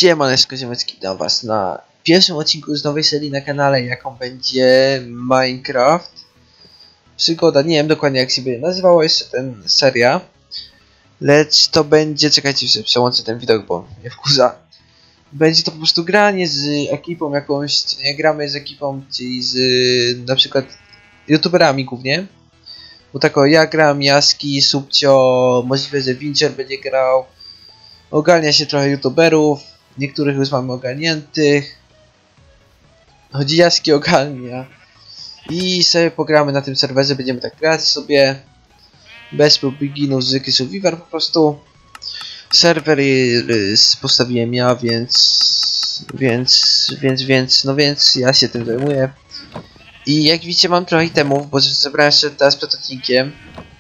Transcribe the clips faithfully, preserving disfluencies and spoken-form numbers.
Siemaneczko ziomeczki, witam was na pierwszym odcinku z nowej serii na kanale, jaką będzie Minecraft Przygoda. Nie wiem dokładnie jak się będzie nazywała jeszcze ten seria, lecz to będzie, czekajcie, że przełączę ten widok, bo mnie wkurza. Będzie to po prostu granie z ekipą jakąś, nie gramy z ekipą, czyli z na przykład youtuberami głównie. Bo tak o, ja gram, Jaski, Subcio, możliwe, że Wincher będzie grał. Ogarnia się trochę youtuberów, niektórych już mamy ogarniętych. Chodzi Jaski ogarnia. I sobie pogramy na tym serwerze, będziemy tak grać sobie. Bez prób beginów z Kysu Vivar po prostu. Serwer postawiłem ja, więc, więc, więc, więc, no więc ja się tym zajmuję. I jak widzicie mam trochę itemów, bo zebrałem jeszcze teraz przed odcinkiem.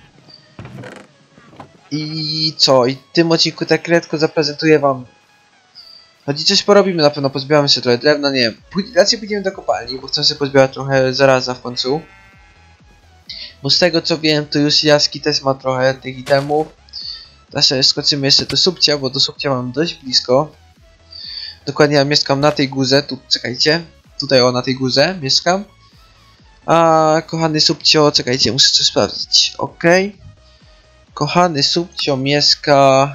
I co? I w tym odcinku tak krótko zaprezentuję wam. Chodzi, coś porobimy na pewno, pozbieramy sobie trochę drewna, nie wiem. Raczej pójdziemy do kopalni, bo chcę sobie pozbierać trochę zaraza w końcu. Bo z tego co wiem, to już Jaski też ma trochę tych itemów. Teraz sobie skoczymy jeszcze do Subcia, bo do Subcia mam dość blisko. Dokładnie ja mieszkam na tej górze, tu czekajcie. Tutaj o, na tej górze mieszkam. A kochany Subcio, czekajcie, muszę coś sprawdzić. Okej. Okay. Kochany Subcio mieszka...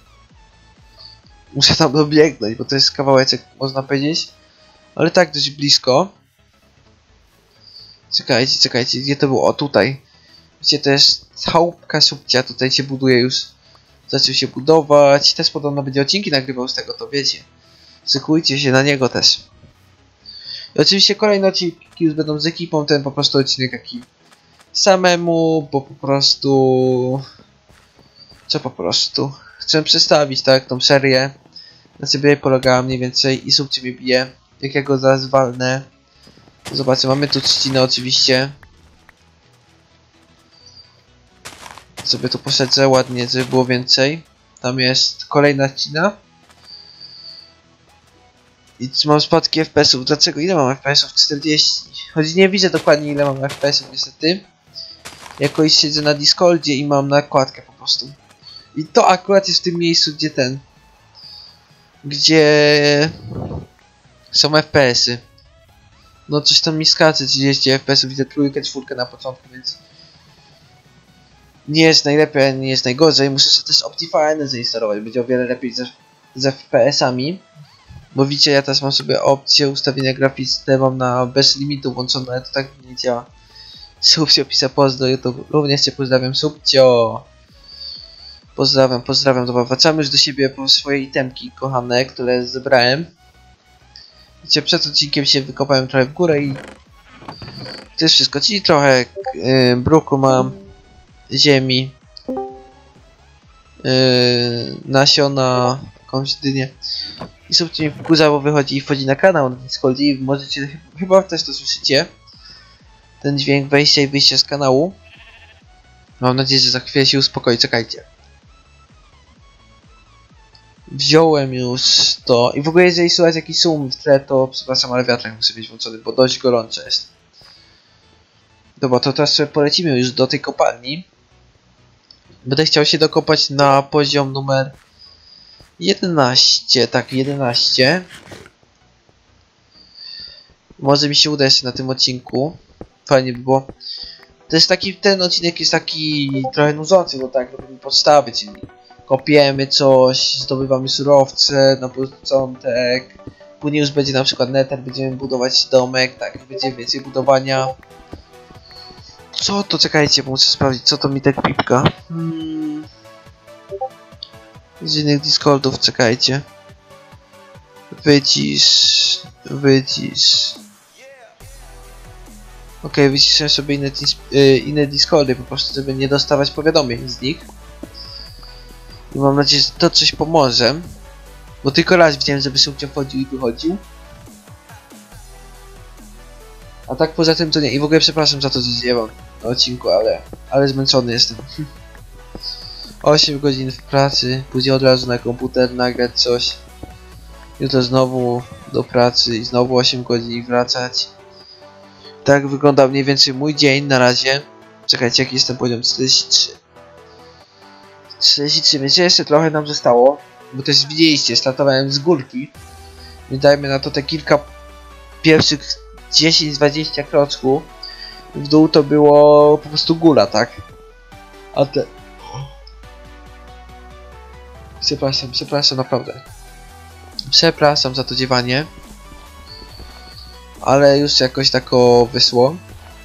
Muszę tam dobiegnąć, bo to jest kawałeczek, można powiedzieć. Ale tak dość blisko. Czekajcie, czekajcie, gdzie to było? O, tutaj. Widzicie, to jest chałupka Subcia, tutaj się buduje już. Zaczął się budować. Też podobno będzie odcinki nagrywał z tego, to wiecie. Szykujcie się na niego też. I oczywiście kolejne odcinki już będą z ekipą, ten po prostu odcinek taki samemu, bo po prostu... Co po prostu? Chcę przedstawić, tak, tą serię. Na sobie polegała mniej więcej i Subcie mnie bije. Jak ja go zaraz walnę. Zobaczcie, mamy tu trzcinę oczywiście. Sobie tu posadzę ładnie, żeby było więcej. Tam jest kolejna trzcina. I mam spadki F P S-ów. Dlaczego? Ile mam F P S-ów? czterdzieści. Choć nie widzę dokładnie ile mam F P S-ów niestety. Jakoś siedzę na Discordzie i mam nakładkę po prostu. I to akurat jest w tym miejscu, gdzie ten... Gdzie... Są F P S-y. No coś tam mi skacze, trzydzieści F P S-ów, widzę trójkę, czwórkę na początku, więc... Nie jest najlepiej, nie jest najgorzej. Muszę sobie też Optifine zainstalować, będzie o wiele lepiej z, z F P S-ami. Bo widzicie, ja teraz mam sobie opcję ustawienia graficzne, mam na bez limitu włączone, ale to tak nie działa. Subcio pisa pozdro, YouTube. Również cię pozdrawiam, Subcio. Pozdrawiam, pozdrawiam. Dobra, wracamy już do siebie po swoje itemki kochane, które zebrałem. Widzicie, przed odcinkiem się wykopałem trochę w górę i to jest wszystko. Czyli trochę yy, bruku mam, ziemi, yy, nasiona, jakąś dynię. I Subcio mi wkurza, bo wychodzi i wchodzi na kanał na Discordzie i możecie, chyba też to słyszycie. Ten dźwięk wejścia i wyjścia z kanału. Mam nadzieję, że za chwilę się uspokoi, czekajcie. Wziąłem już to. I w ogóle jeżeli słychać jakiś szum w tle, to przepraszam, ale wiatrak musi być włączony, bo dość gorąco jest. Dobra, to teraz sobie polecimy już do tej kopalni. Będę chciał się dokopać na poziom numer jedenaście, tak, jedenaście. Może mi się uda jeszcze na tym odcinku. Fajnie by było. To jest taki, ten odcinek jest taki trochę nudzący, bo tak robimy podstawy, czyli kopiemy coś, zdobywamy surowce na początek. Później już będzie na przykład nether, będziemy budować domek, tak, będzie więcej budowania. Co to? Czekajcie, bo muszę sprawdzić, co to mi tak pipka. Hmm. Z innych Discordów, czekajcie. Wycisz, wycisz. Ok, wyciszę sobie inne, yy, inne Discordy po prostu, żeby nie dostawać powiadomień z nich. I mam nadzieję, że to coś pomoże. Bo tylko raz widziałem, żeby Subcio wchodził i wychodził. A tak poza tym to nie. I w ogóle przepraszam za to, że zjewam na odcinku, ale, ale zmęczony jestem. osiem godzin w pracy, później od razu na komputer nagrać coś. Jutro znowu do pracy i znowu osiem godzin i wracać. Tak wygląda mniej więcej mój dzień na razie. Czekajcie, jaki jestem poziom czterdzieści trzy. czterdzieści trzy, więc jeszcze trochę nam zostało. bo też widzieliście, startowałem z górki. Więc dajmy na to te kilka pierwszych dziesięć dwadzieścia kroczków. W dół to było po prostu góra, tak? A te... Przepraszam, przepraszam naprawdę. Przepraszam za to dziewanie. Ale już jakoś tako wyszło.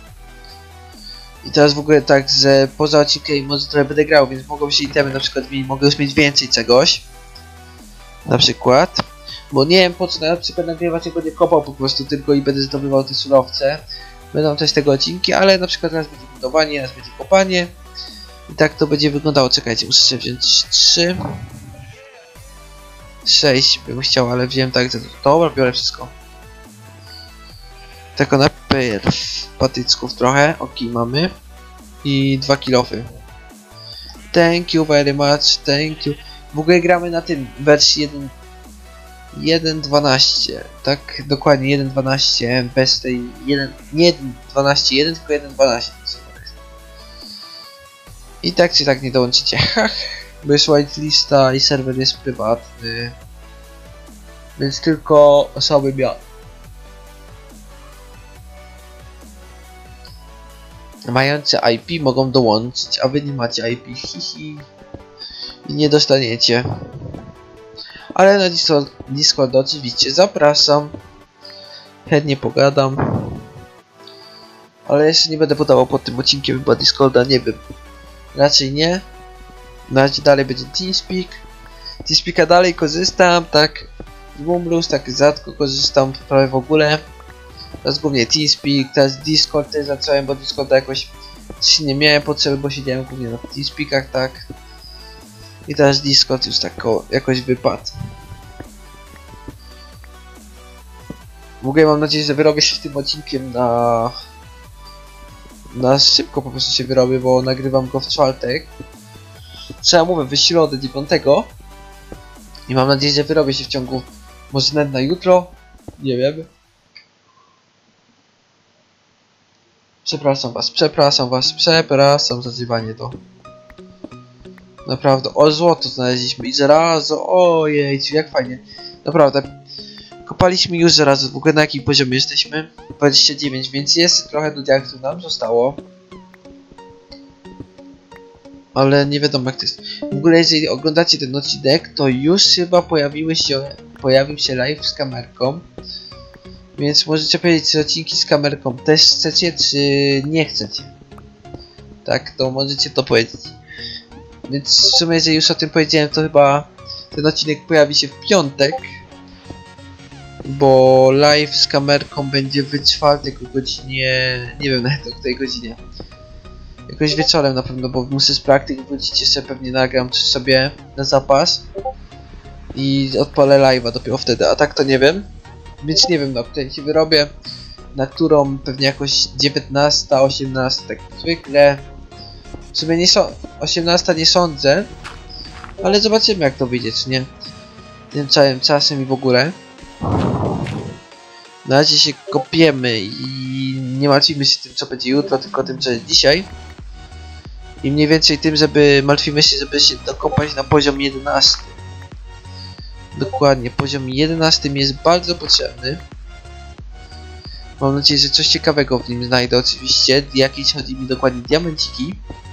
I teraz w ogóle tak, że poza odcinkiem może trochę będę grał, więc mogą się itemy na przykład, mogę już mieć więcej czegoś. Na przykład. Bo nie wiem po co na przykład nagrywać, jak będę kopał po prostu tylko i będę zdobywał te surowce. Będą też tego odcinki, ale na przykład raz będzie budowanie, raz będzie kopanie. I tak to będzie wyglądało. Czekajcie, muszę sobie wziąć trzy. sześć bym chciał, ale wziąłem tak, że dobra, biorę wszystko. Tylko najpierw patyczków trochę, oki mamy. I dwa kilofy. Thank you very much, thank you. W ogóle gramy na tym wersji jeden jeden dwanaście, tak dokładnie jeden dwanaście, bez tej jeden, nie jeden dwanaście jeden, tylko jeden dwanaście. I tak czy tak nie dołączycie, bo jest whitelista i serwer jest prywatny, więc tylko osoby miały. Mające I P mogą dołączyć, a wy nie macie I P, hihi, i nie dostaniecie. Ale na Discord, Discord oczywiście zapraszam. Chętnie pogadam. Ale jeszcze nie będę podawał pod tym odcinkiem chyba Discorda, nie wiem. Raczej nie. Na razie dalej będzie TeamSpeak. TeamSpeaka dalej korzystam, tak. Z Mumblus tak rzadko korzystam, prawie w ogóle. Teraz głównie TeamSpeak, teraz Discord też zacząłem, bo Discorda jakoś coś nie miałem potrzeby, bo siedziałem głównie na TeamSpeakach, tak. I teraz Discord już tak jakoś wypadł. W ogóle mam nadzieję, że wyrobię się z tym odcinkiem na... Na szybko po prostu się wyrobię, bo nagrywam go w czwartek. Trzeba mówię, w środę dziewiątego. I mam nadzieję, że wyrobię się w ciągu... Może nawet na jutro? Nie wiem. Przepraszam was, przepraszam was, przepraszam za zjebanie to. Naprawdę, o złoto znaleźliśmy i żelazo, ojej, jak fajnie. Naprawdę, kopaliśmy już żelazo, w ogóle na jakim poziomie jesteśmy? dwadzieścia dziewięć, więc jest trochę do diaktów nam zostało. Ale nie wiadomo jak to jest. W ogóle jeżeli oglądacie ten odcinek, to już chyba pojawiły się, pojawił się live z kamerką. Więc możecie powiedzieć, czy odcinki z kamerką też chcecie, czy nie chcecie. Tak, to możecie to powiedzieć. Więc w sumie, jeżeli już o tym powiedziałem, to chyba ten odcinek pojawi się w piątek. Bo live z kamerką będzie w czwartek o godzinie... Nie wiem nawet o której godzinie. Jakoś wieczorem na pewno, bo muszę z praktyki wrócić, jeszcze pewnie nagram coś sobie na zapas. I odpalę live'a dopiero wtedy, a tak to nie wiem. Więc nie wiem, na której się wyrobię. Na którą pewnie jakoś dziewiętnasta, osiemnasta, tak zwykle. W sumie nie so osiemnasta nie sądzę. Ale zobaczymy jak to wyjdzie, czy nie. Tym całym czasem i w ogóle. Na razie się kopiemy i nie martwimy się tym co będzie jutro, tylko tym co jest dzisiaj. I mniej więcej tym, żeby martwimy się, żeby się dokopać na poziom jedenasty. Dokładnie, poziom jedenasty mi jest bardzo potrzebny. Mam nadzieję, że coś ciekawego w nim znajdę oczywiście. Jakieś chodzi mi dokładnie diamenciki.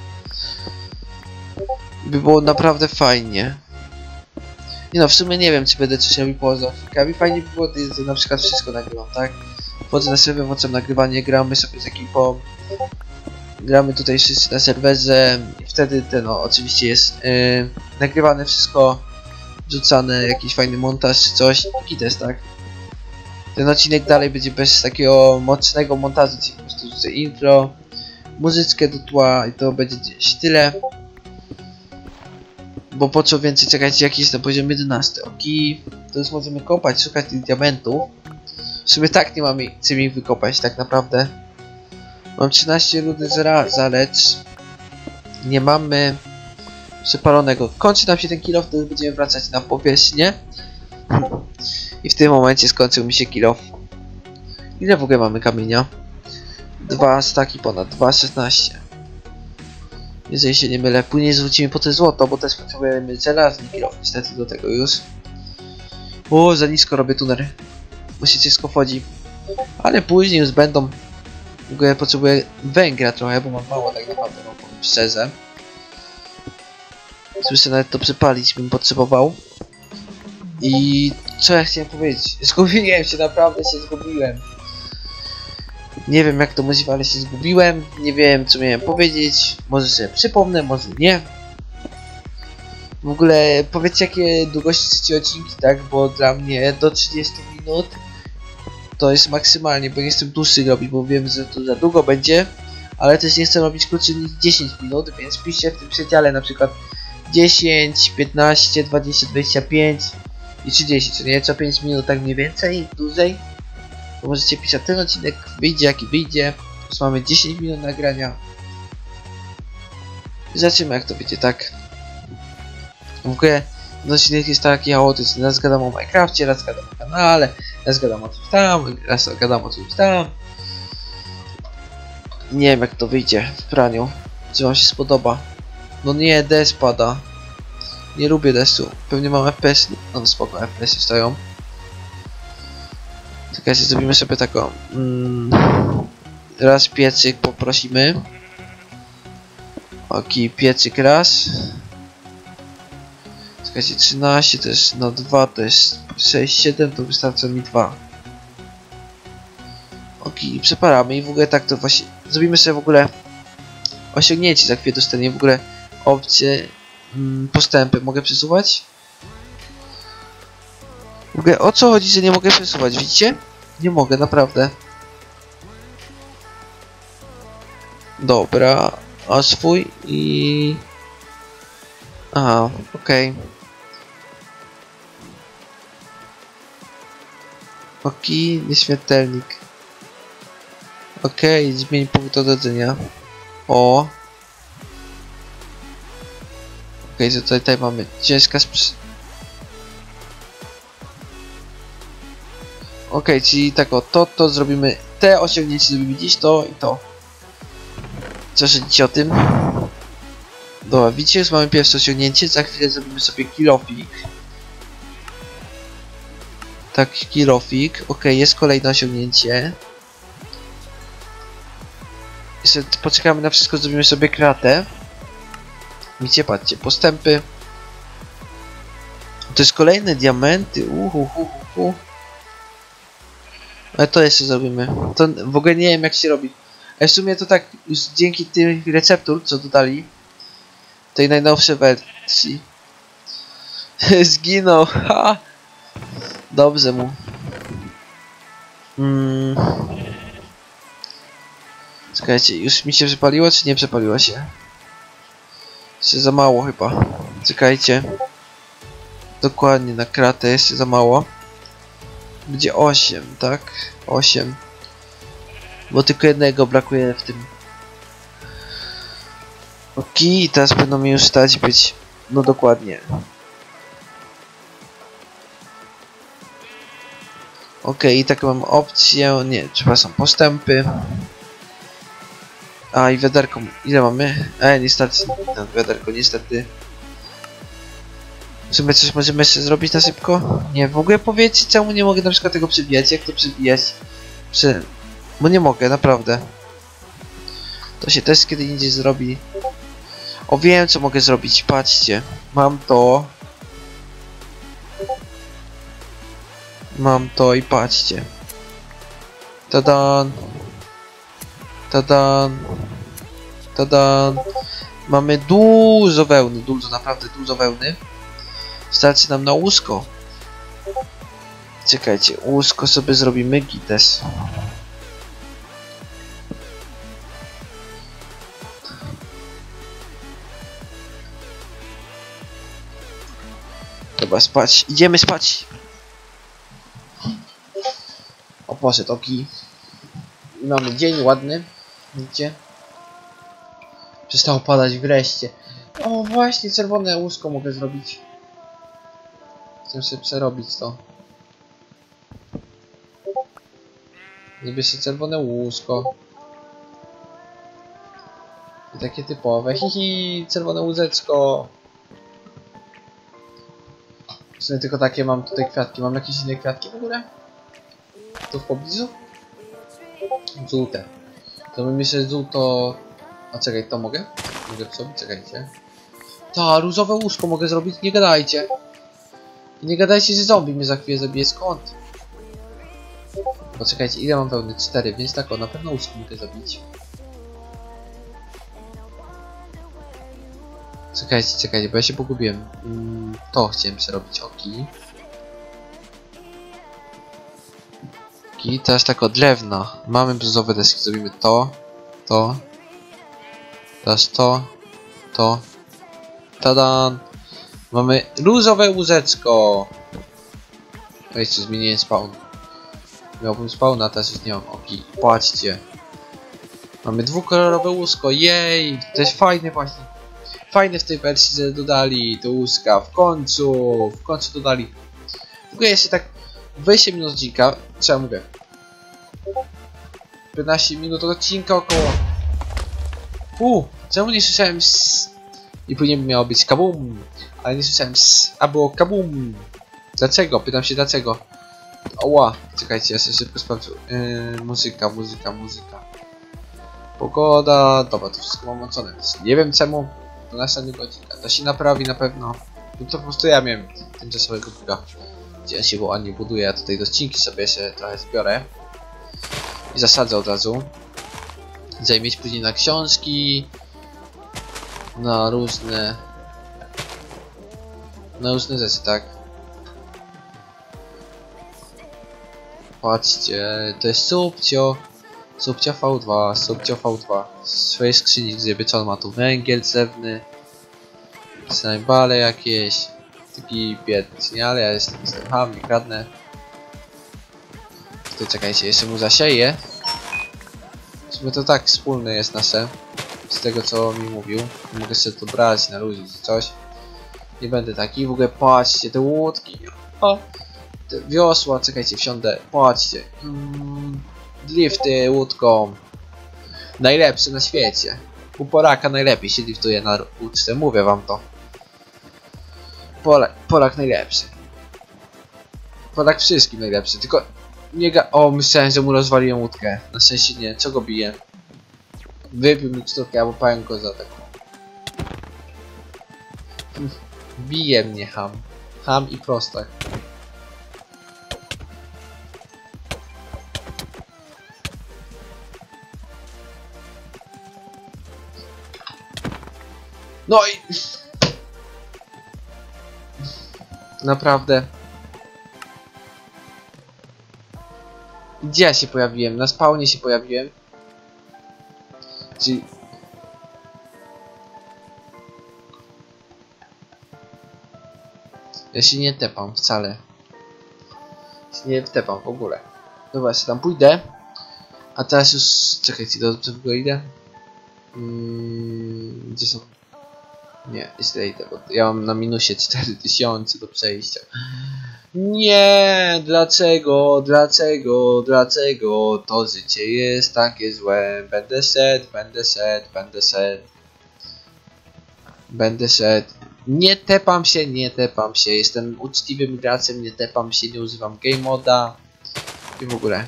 By było naprawdę fajnie. Nie no, w sumie nie wiem czy będę coś robił poza odcinkami. Fajnie by było, że na przykład wszystko nagrywam, tak? Wchodzę na serwer, włączam nagrywanie, gramy sobie z ekipą. Gramy tutaj wszyscy na serwerze i wtedy ten no, oczywiście jest yy, nagrywane wszystko, wrzucane, jakiś fajny montaż czy coś, taki też, tak? Ten odcinek dalej będzie bez takiego mocnego montażu, czyli po prostu wrzucę intro, muzyczkę do tła i to będzie gdzieś tyle. Bo po co więcej, czekajcie, jaki jest na poziom jedenasty, oki, to już możemy kopać, szukać tych diamentów. W sumie tak nie mamy czym ich wykopać tak naprawdę. Mam trzynaście rudy żelaza, lecz nie mamy przepalonego. Kończy nam się ten kill off, to już będziemy wracać na powierzchnię. I w tym momencie skończył mi się kill off. Ile w ogóle mamy kamienia? Dwa staki ponad, dwa szesnaście. Jeżeli się nie mylę. Później zwrócimy po te złoto, bo też potrzebujemy żelazny kilof niestety do tego już. O, za nisko robię tunel. Musicie wchodzi. Ale później już będą. W ogóle potrzebuję węgla trochę, bo mam mało tak naprawdę, no powiem szczerze. Słyszę, nawet to przepalić bym potrzebował. I co ja chciałem powiedzieć? Zgubiłem się, naprawdę się zgubiłem. Nie wiem jak to możliwe, ale się zgubiłem. Nie wiem co miałem powiedzieć. Może sobie przypomnę, może nie. W ogóle powiedzcie jakie długości chcecie odcinki, tak? Bo dla mnie do trzydziestu minut to jest maksymalnie, bo nie chcę dłuższych robić, bo wiem, że to za długo będzie. Ale też nie chcę robić krótszych niż dziesięć minut, więc piszcie w tym przedziale na przykład dziesięć, piętnaście, dwadzieścia, dwadzieścia pięć i trzydzieści, co nie? Co pięć minut tak mniej więcej, dłużej. To możecie pisać, ten odcinek wyjdzie jaki wyjdzie. Już mamy dziesięć minut nagrania. Zobaczymy jak to wyjdzie, tak? W ogóle ten odcinek jest taki chaotyczny. Raz gadam o Minecrafcie, raz gadam o kanale, raz gadam o czymś tam, raz gadam o czymś tam. Nie wiem jak to wyjdzie w praniu. Czy wam się spodoba? No nie, deszcz pada. Nie lubię deszczu. Pewnie mam F P S. No spoko, F P S stoją. Czekajcie, zrobimy sobie taką. Mm, raz piecyk poprosimy. Oki, piecyk raz. Czekajcie, trzynaście to jest na dwa, to jest sześć, siedem, to wystarcza mi dwa. Oki, przeparamy i w ogóle tak to właśnie. Zrobimy sobie w ogóle osiągnięcie, za chwilę dostanie w ogóle opcję mm, postępy. Mogę przesuwać? W ogóle o co chodzi, że nie mogę przesuwać, widzicie? Nie mogę, naprawdę. Dobra, a swój i... Aha, okej. Okay. Oki, nieśmiertelnik. Okej, okay, zmień punkt odrodzenia. O. Okej, okay, to tutaj, tutaj mamy ciężka sprz... Okej, okay, czyli tak o, to, to zrobimy, te osiągnięcie zrobimy dziś, to i to. Co sądzicie o tym? Dobra, widzicie, już mamy pierwsze osiągnięcie, za chwilę zrobimy sobie kilofik. Tak, kilofik, okej, okay, jest kolejne osiągnięcie. Jeszcze poczekamy na wszystko, zrobimy sobie kratę. Widzicie, patrzcie, postępy. To jest kolejne diamenty, uhuhuhu. Ale to jeszcze zrobimy. To w ogóle nie wiem jak się robi. A w sumie to tak, już dzięki tych receptur, co dodali, tej najnowszej wersji. Zginął, ha! Dobrze mu. Mm. Czekajcie, już mi się przepaliło, czy nie przepaliło się? Jeszcze za mało chyba. Czekajcie. Dokładnie, na kratę jeszcze za mało. Będzie osiem, tak? osiem. Bo tylko jednego brakuje w tym. Okej, teraz będą mi już stać być. No dokładnie. Okej, i tak mam opcję. Nie, przepraszam, postępy. A i wiaderko. Ile mamy? E, nie starczy na wiaderko, niestety. W sumie coś możemy jeszcze zrobić na szybko? Nie, w ogóle powiedzcie czemu nie mogę na przykład tego przybijać, jak to przybijać? Przy... Bo nie mogę, naprawdę. To się też kiedy indziej zrobi. O, wiem co mogę zrobić, patrzcie. Mam to. Mam to i patrzcie. Tadan. Tadan. Tadan. Mamy dużo wełny, dużo, naprawdę dużo wełny. Starczy nam na łóżko. Czekajcie, łóżko sobie zrobimy gites. Dobra, spać. Idziemy spać. O, poszedł oki. I mamy dzień ładny. Widzicie? Przestało padać wreszcie. O, właśnie, czerwone łóżko mogę zrobić. Chcę sobie przerobić to. Zrobię sobie czerwone łóżko. I takie typowe, hihi, czerwone łóżeczko. W sumie tylko takie mam tutaj kwiatki. Mam jakieś inne kwiatki w ogóle? Tu w pobliżu? Żółte. To bym myślę, żółto... A czekaj, to mogę? Mogę to zrobić? Czekajcie. Ta, różowe łóżko mogę zrobić? Nie gadajcie. Nie gadajcie, że zombie mnie za chwilę zabije. Skąd? Poczekajcie, ile mam pełny? cztery, więc tak o, na pewno łóżko mogę zabić. Czekajcie, czekajcie, bo ja się pogubiłem. Mm, to chciałem przerobić oki. I teraz tak od drewna. Mamy brzozowe deski, zrobimy to, to. Teraz to, to. Tadan! Mamy różowe łóżeczko. Jeszcze zmieniłem spawn. Miałbym spawn, a teraz już nie mam oki. Patrzcie. Mamy dwukolorowe łóżko, jej! To jest fajne właśnie. Fajne w tej wersji, że dodali te łóżka. W końcu, w końcu dodali. W ogóle jeszcze tak dwadzieścia minut odcinka, co ja mówię? piętnaście minut odcinka około. U, czemu nie słyszałem s? I później miało być kabum, ale nie słyszałem s, a było kabum. Dlaczego? Pytam się dlaczego. Oła, czekajcie, ja sobie szybko sprawdzę. Yy, muzyka, muzyka, muzyka. Pogoda, dobra, to wszystko mam włączone. Nie wiem czemu. Do następnego odcinka. To się naprawi na pewno. No to po prostu ja miałem tymczasowego buga. Gdzie się ładnie buduje, ja tutaj do odcinki sobie jeszcze trochę zbiorę. I zasadzę od razu. Zajmieć później na książki. Na różne... Na różne rzeczy, tak? Patrzcie, to jest subcio. Subcio V dwa, subcio V dwa. W swojej skrzyni zjebyczon ma tu węgiel drzewny. Snajbale jakieś. Taki biedny, nie? Ale ja jestem, jestem ham, nie kradnę. Tutaj czekajcie, jeszcze mu zasieję. W sumie to tak wspólne jest nasze. Z tego co mi mówił. Mogę sobie to brać na ludzi czy coś. Nie będę taki. W ogóle patrzcie, te łódki. O! Te wiosła, czekajcie, wsiądę. Patrzcie. Mm, drifty łódką. Najlepsze na świecie. U Polaka najlepiej się driftuje na łódce, mówię wam to. Polak, Polak najlepszy. Polak wszystkim najlepszy, tylko nie ga... O, myślałem, że mu rozwaliłem łódkę. Na szczęście nie, co go bije? Wypił miksturkę, albo pałem go za taką. Bije mnie ham. Ham i prostak. No i... Naprawdę. Gdzie ja się pojawiłem? Na spawnie się pojawiłem. Czyli... Ja się nie tepam wcale. Się nie tepam w ogóle. Dobra, ja tam pójdę. A teraz już... Czekajcie, do w ogóle idę? Hmm, gdzie są... Nie, źle idę, bo ja mam na minusie cztery tysiące do przejścia. Nie, dlaczego, dlaczego, dlaczego to życie jest takie złe? Będę szedł, będę szedł, będę szedł. Będę szedł. Nie tepam się, nie tepam się. Jestem uczciwym graczem, nie tepam się, nie używam game moda. I w ogóle.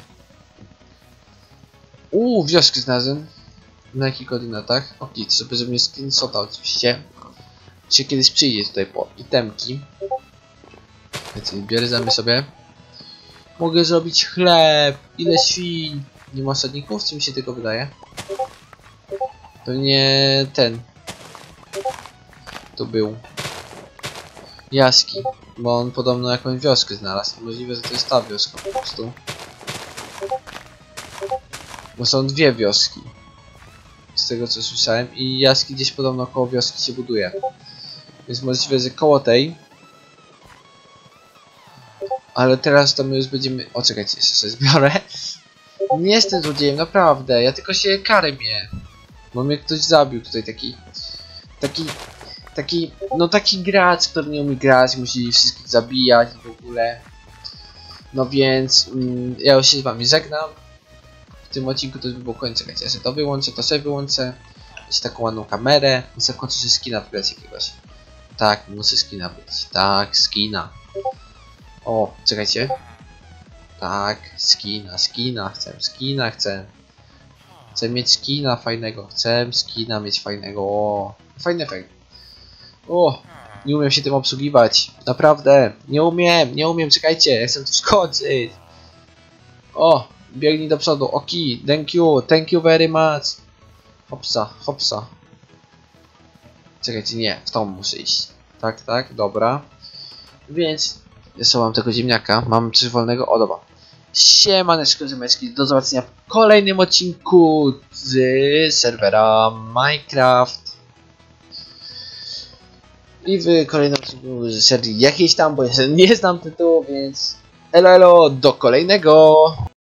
Uuu, wioskę znalazłem. Na jakich koordynatach? Ok, to sobie zrobię screenshota oczywiście. Czy kiedyś przyjdzie tutaj po itemki. Więc bierzemy sobie. Mogę zrobić chleb. Ile świń. Nie ma osadników? Czy mi się tylko wydaje? Pewnie ten. To był. Jaski. Bo on podobno jakąś wioskę znalazł. Możliwe, że to jest ta wioska po prostu. Bo są dwie wioski. Z tego co słyszałem. I jaski gdzieś podobno koło wioski się buduje. Więc możliwe, że koło tej. Ale teraz to my już będziemy... O, czekajcie, jeszcze sobie zbiorę. Nie jestem złodziejem, naprawdę. Ja tylko się karę mnie. Bo mnie ktoś zabił tutaj, taki... Taki... Taki... No taki gracz, który nie umie grać, musi wszystkich zabijać w ogóle. No więc... Mm, ja już się z wami żegnam. W tym odcinku to już by było koniec. Czekajcie, ja sobie to wyłączę, to sobie wyłączę. mieć taką ładną kamerę. Muszę w końcu się skina wybrać jakiegoś. Tak, muszę skina być. Tak, skina. O, czekajcie. Tak, skina, skina, chcę, skina, chcę. Chcę mieć skina fajnego, chcę skina mieć fajnego. O, fajny efekt. O, nie umiem się tym obsługiwać. Naprawdę, nie umiem, nie umiem, czekajcie, ja chcę tu skoczyć. O, biegnij do przodu, oki, thank you, thank you very much. Hopsa, hopsa. Czekajcie, nie, w tą muszę iść. Tak, tak, dobra. Więc, jeszcze mam tego ziemniaka, mam coś wolnego, o dobra. Siemaneczko, ziomeczki, do zobaczenia w kolejnym odcinku z serwera Minecraft. I w kolejnym odcinku z serii jakiejś tam, bo jeszcze nie znam tytułu, więc elo elo, do kolejnego!